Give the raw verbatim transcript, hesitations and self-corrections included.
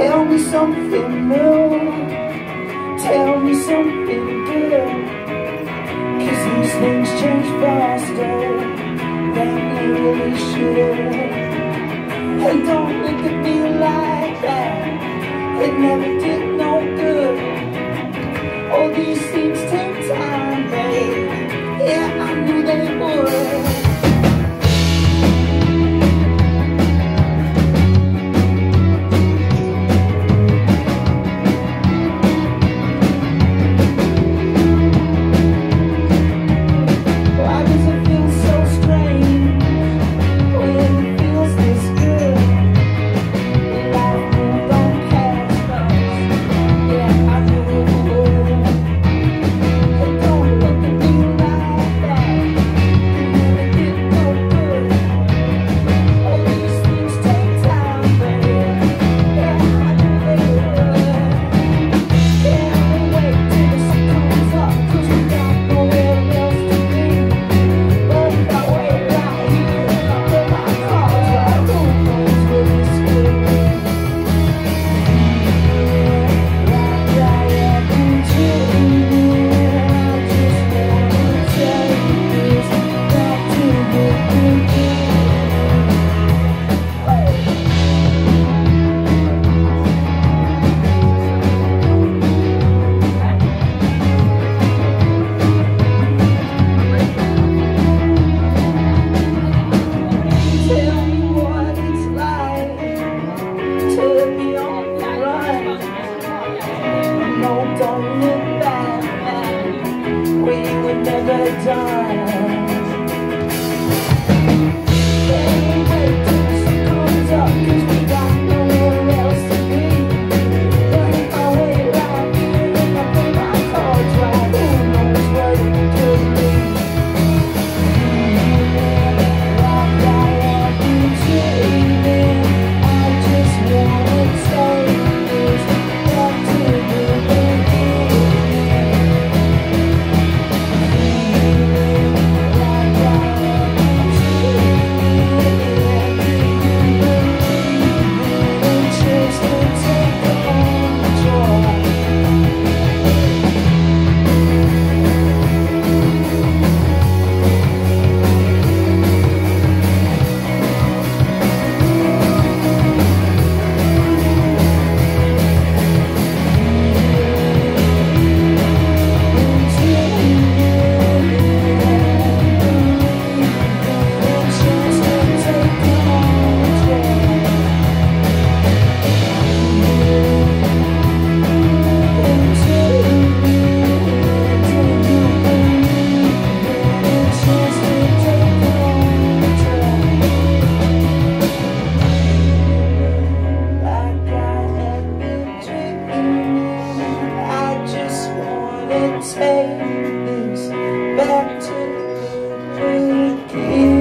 Tell me something new, tell me something good, 'cause these things change faster than they really should. Hey, don't look at me like that, it never did no good. All these things take time, babe, yeah, I knew they would. Don't look back, we were never done. Can't wait till the sun comes up, 'cause we got nowhere else to be. Burn my way right here and I play my cards right. Who knows what it could be? Like I have been dreaming, I just wanna take this back to the take this back to the beginning.